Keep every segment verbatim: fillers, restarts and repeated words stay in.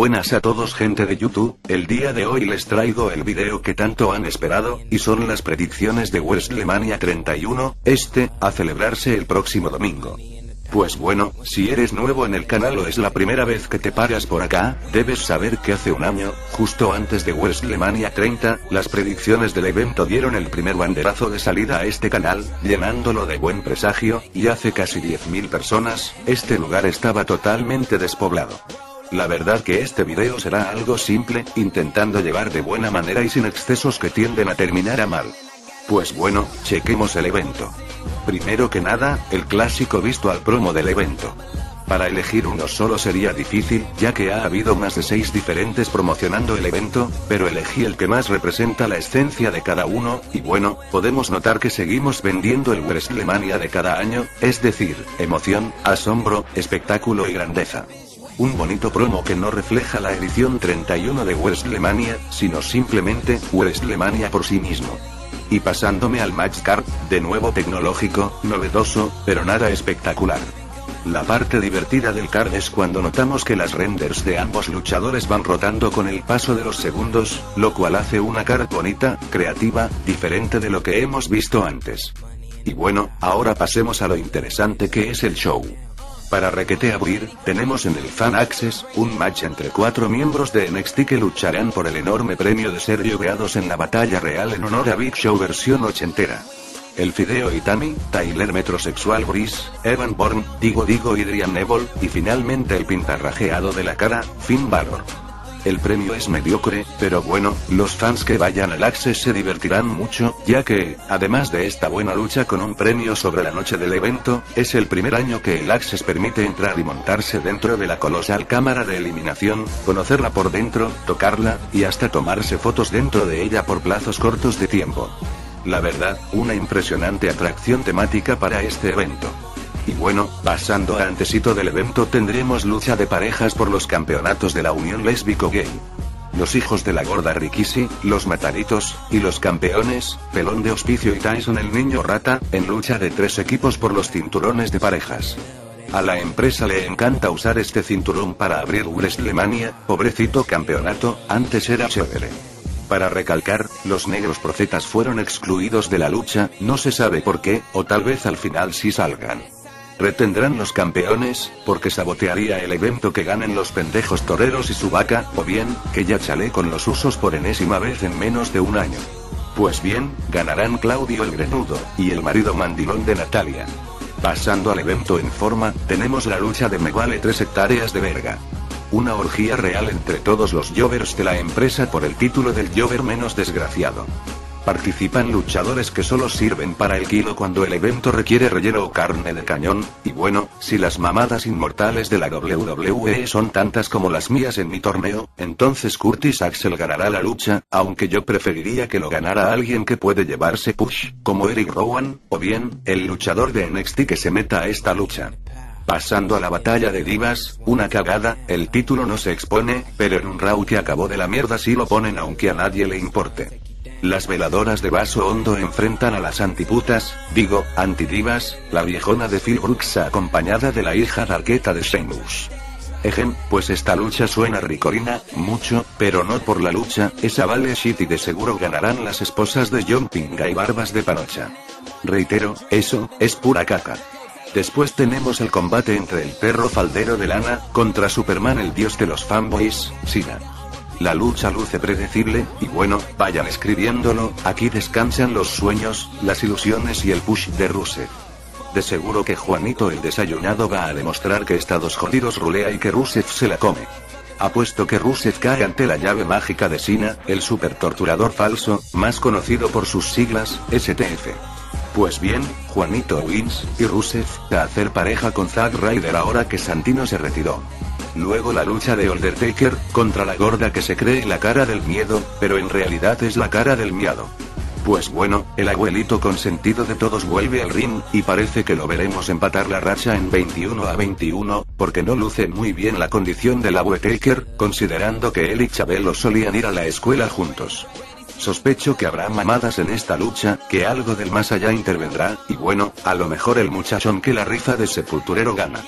Buenas a todos, gente de YouTube. El día de hoy les traigo el video que tanto han esperado, y son las predicciones de WrestleMania treinta y uno, este, a celebrarse el próximo domingo. Pues bueno, si eres nuevo en el canal o es la primera vez que te paras por acá, debes saber que hace un año, justo antes de WrestleMania treinta, las predicciones del evento dieron el primer banderazo de salida a este canal, llenándolo de buen presagio, y hace casi diez mil personas, este lugar estaba totalmente despoblado. La verdad que este video será algo simple, intentando llevar de buena manera y sin excesos que tienden a terminar a mal. Pues bueno, chequemos el evento. Primero que nada, el clásico visual promo del evento. Para elegir uno solo sería difícil, ya que ha habido más de seis diferentes promocionando el evento, pero elegí el que más representa la esencia de cada uno, y bueno, podemos notar que seguimos vendiendo el WrestleMania de cada año, es decir, emoción, asombro, espectáculo y grandeza. Un bonito promo que no refleja la edición treinta y uno de WrestleMania, sino simplemente, WrestleMania por sí mismo. Y pasándome al match card, de nuevo tecnológico, novedoso, pero nada espectacular. La parte divertida del card es cuando notamos que las renders de ambos luchadores van rotando con el paso de los segundos, lo cual hace una card bonita, creativa, diferente de lo que hemos visto antes. Y bueno, ahora pasemos a lo interesante que es el show. Para requete abrir, tenemos en el Fan Access, un match entre cuatro miembros de N X T que lucharán por el enorme premio de ser lloveados en la batalla real en honor a Big Show versión ochentera. El Fideo Itami, Tyler Metrosexual Breeze, Evan Bourne, Digo Digo y Adrian Neville, y finalmente el pintarrajeado de la cara, Finn Balor. El premio es mediocre, pero bueno, los fans que vayan al Access se divertirán mucho, ya que, además de esta buena lucha con un premio sobre la noche del evento, es el primer año que el Access permite entrar y montarse dentro de la colosal cámara de eliminación, conocerla por dentro, tocarla, y hasta tomarse fotos dentro de ella por plazos cortos de tiempo. La verdad, una impresionante atracción temática para este evento. Y bueno, pasando a antesito del evento tendremos lucha de parejas por los campeonatos de la Unión Lésbico-Gay. Los hijos de la gorda Rikishi, los mataditos, y los campeones, Pelón de Hospicio y Tyson el Niño Rata, en lucha de tres equipos por los cinturones de parejas. A la empresa le encanta usar este cinturón para abrir WrestleMania, pobrecito campeonato, antes era chévere. Para recalcar, los negros profetas fueron excluidos de la lucha, no se sabe por qué, o tal vez al final sí salgan. Retendrán los campeones, porque sabotearía el evento que ganen los pendejos toreros y su vaca, o bien, que ya chalé con los usos por enésima vez en menos de un año. Pues bien, ganarán Claudio el Grenudo, y el marido mandilón de Natalia. Pasando al evento en forma, tenemos la lucha de Me Vale tres hectáreas de verga. Una orgía real entre todos los jovers de la empresa por el título del jover menos desgraciado. Participan luchadores que solo sirven para el kilo cuando el evento requiere relleno o carne de cañón, y bueno, si las mamadas inmortales de la W W E son tantas como las mías en mi torneo, entonces Curtis Axel ganará la lucha, aunque yo preferiría que lo ganara alguien que puede llevarse push, como Eric Rowan, o bien, el luchador de N X T que se meta a esta lucha. Pasando a la batalla de divas, una cagada, el título no se expone, pero en un Raw que acabó de la mierda sí lo ponen aunque a nadie le importe. Las veladoras de vaso hondo enfrentan a las antiputas, digo, antidivas, la viejona de Phil Brooks acompañada de la hija darqueta de Sheamus. Ejem, pues esta lucha suena ricorina, mucho, pero no por la lucha, esa vale shit y de seguro ganarán las esposas de John Pinga y Barbas de Panocha. Reitero, eso, es pura caca. Después tenemos el combate entre el perro faldero de lana, contra Superman el dios de los fanboys, Cena. La lucha luce predecible, y bueno, vayan escribiéndolo, aquí descansan los sueños, las ilusiones y el push de Rusev. De seguro que Juanito el desayunado va a demostrar que Estados jodidos rulea y que Rusev se la come. Apuesto que Rusev cae ante la llave mágica de Cena, el super torturador falso, más conocido por sus siglas, S T F. Pues bien, Juanito wins, y Rusev, a hacer pareja con Zack Ryder ahora que Santino se retiró. Luego la lucha de Undertaker, contra la gorda que se cree la cara del miedo, pero en realidad es la cara del miado. Pues bueno, el abuelito consentido de todos vuelve al ring, y parece que lo veremos empatar la racha en veintiuno a veintiuno, porque no luce muy bien la condición del Undertaker, considerando que él y Chabelo solían ir a la escuela juntos. Sospecho que habrá mamadas en esta lucha, que algo del más allá intervendrá, y bueno, a lo mejor el muchachón que la rifa de sepulturero gana.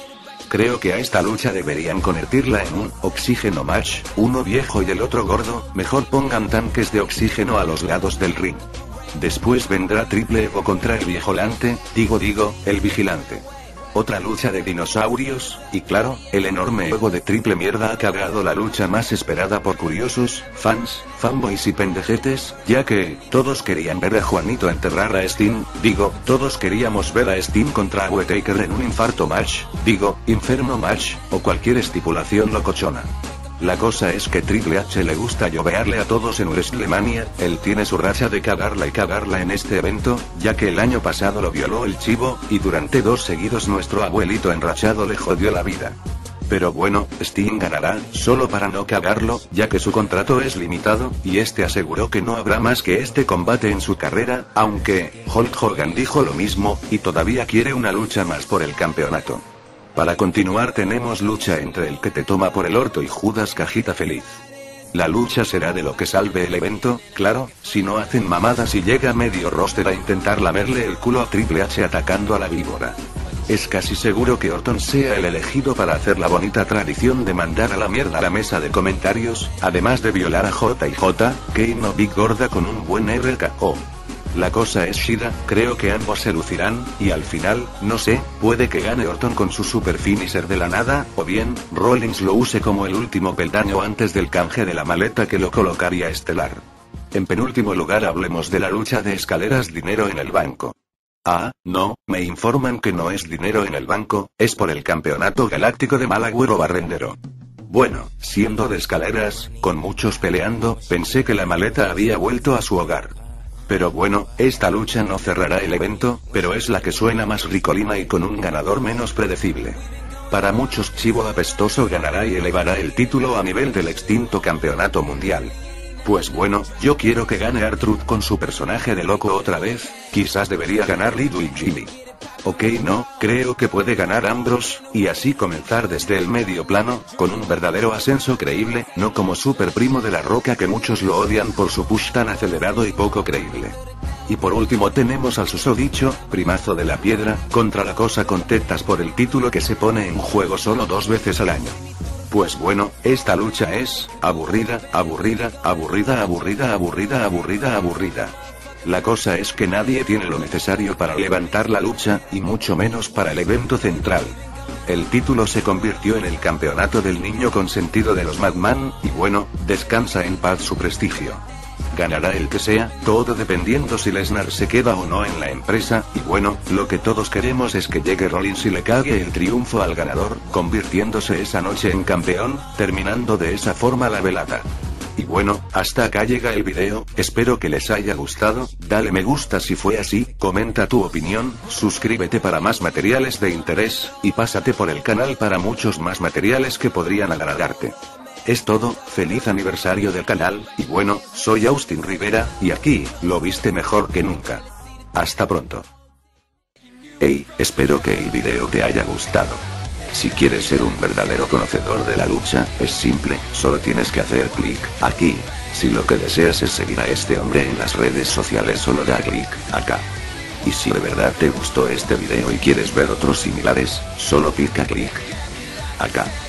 creo que a esta lucha deberían convertirla en un oxígeno match, uno viejo y el otro gordo, mejor pongan tanques de oxígeno a los lados del ring. Después vendrá Triple Ego contra el viejolante, digo digo, el vigilante. Otra lucha de dinosaurios, y claro, el enorme ego de Triple Mierda ha cagado la lucha más esperada por curiosos, fans, fanboys y pendejetes, ya que, todos querían ver a Juanito enterrar a Sting, digo, todos queríamos ver a Sting contra Undertaker en un infarto match, digo, inferno match, o cualquier estipulación locochona. La cosa es que Triple H le gusta llovearle a todos en WrestleMania, él tiene su racha de cagarla y cagarla en este evento, ya que el año pasado lo violó el chivo, y durante dos seguidos nuestro abuelito enrachado le jodió la vida. Pero bueno, Sting ganará, solo para no cagarlo, ya que su contrato es limitado, y este aseguró que no habrá más que este combate en su carrera, aunque, Hulk Hogan dijo lo mismo, y todavía quiere una lucha más por el campeonato. Para continuar tenemos lucha entre el que te toma por el orto y Judas Cajita Feliz. La lucha será de lo que salve el evento, claro, si no hacen mamadas y llega medio roster a intentar lamerle el culo a Triple H atacando a la víbora. Es casi seguro que Orton sea el elegido para hacer la bonita tradición de mandar a la mierda a la mesa de comentarios, además de violar a J y J, Kane o Big Gorda con un buen R K O. La cosa es Shida, creo que ambos se lucirán, y al final, no sé, puede que gane Orton con su super finisher de la nada, o bien, Rollins lo use como el último peldaño antes del canje de la maleta que lo colocaría estelar. En penúltimo lugar hablemos de la lucha de escaleras dinero en el banco. Ah, no, me informan que no es dinero en el banco, es por el campeonato galáctico de Malagüero Barrendero. Bueno, siendo de escaleras, con muchos peleando, pensé que la maleta había vuelto a su hogar. Pero bueno, esta lucha no cerrará el evento, pero es la que suena más ricolina y con un ganador menos predecible. Para muchos Chivo Apestoso ganará y elevará el título a nivel del extinto campeonato mundial. Pues bueno, yo quiero que gane R-Truth con su personaje de loco otra vez, quizás debería ganar Little Jimmy. Ok, no, creo que puede ganar Ambrose, y así comenzar desde el medio plano, con un verdadero ascenso creíble, no como Super Primo de la Roca que muchos lo odian por su push tan acelerado y poco creíble. Y por último tenemos al susodicho, primazo de la piedra, contra la cosa con tetas por el título que se pone en juego solo dos veces al año. Pues bueno, esta lucha es, aburrida, aburrida, aburrida, aburrida, aburrida, aburrida, aburrida. La cosa es que nadie tiene lo necesario para levantar la lucha, y mucho menos para el evento central. El título se convirtió en el campeonato del niño consentido de los Madman, y bueno, descansa en paz su prestigio. Ganará el que sea, todo dependiendo si Lesnar se queda o no en la empresa, y bueno, lo que todos queremos es que llegue Rollins y le cague el triunfo al ganador, convirtiéndose esa noche en campeón, terminando de esa forma la velada. Y bueno, hasta acá llega el video, espero que les haya gustado, dale me gusta si fue así, comenta tu opinión, suscríbete para más materiales de interés, y pásate por el canal para muchos más materiales que podrían agradarte. Es todo, feliz aniversario del canal, y bueno, soy Austin Rivera, y aquí, lo viste mejor que nunca. Hasta pronto. Hey, espero que el video te haya gustado. Si quieres ser un verdadero conocedor de la lucha, es simple, solo tienes que hacer clic aquí. Si lo que deseas es seguir a este hombre en las redes sociales, solo da clic acá. Y si de verdad te gustó este video y quieres ver otros similares, solo pica clic acá.